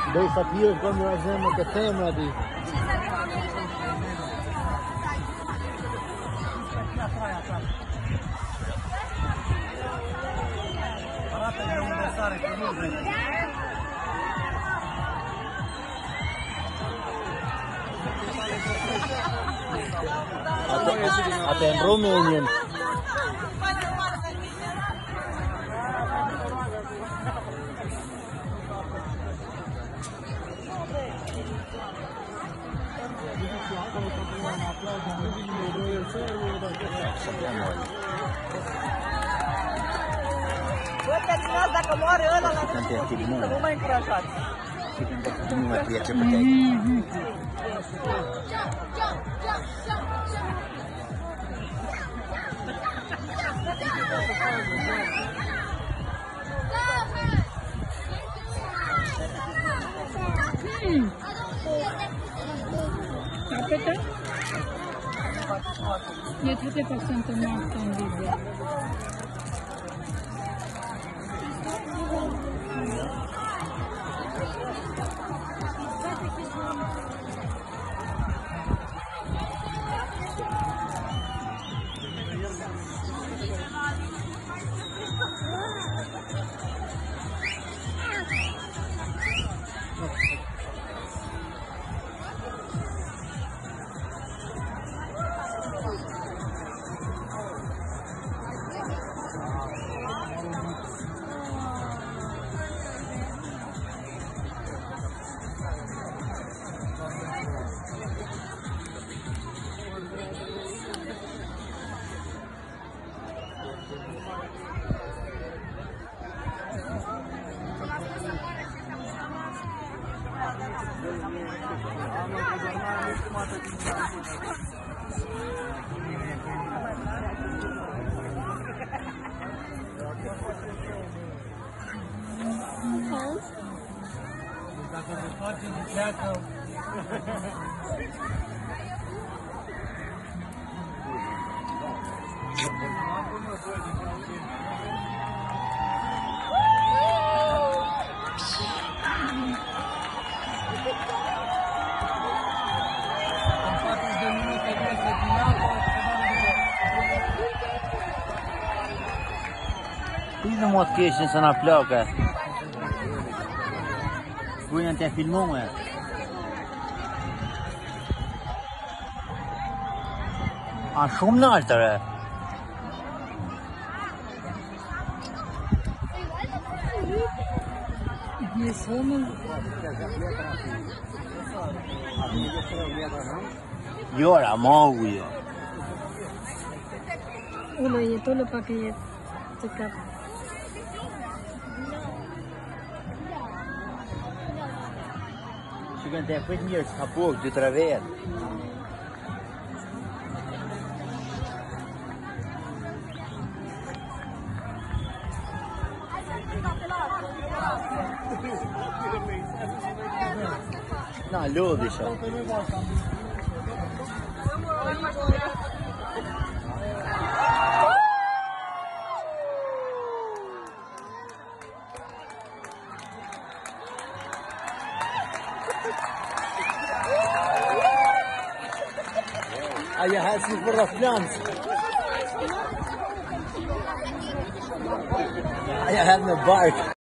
Dei sapere quando la gente che sembra di... Até em Romênia. Voi terminați, dacă moare ăla la să nu mai încurajați. Nu mai piace pe tine. Capete? Je 30% na v tom videu. Dacă se face de ceacă... Păi nu mă chești să n-a pleacă. Până te filmăm, mă. Așa înaltă, re. E somul. Iora, mauie. Olo je tolo pa ki je така. Și când te-ai pus mie să apuc de travers. Da, люди ще. А я гасну парафлянці. А я have no bark.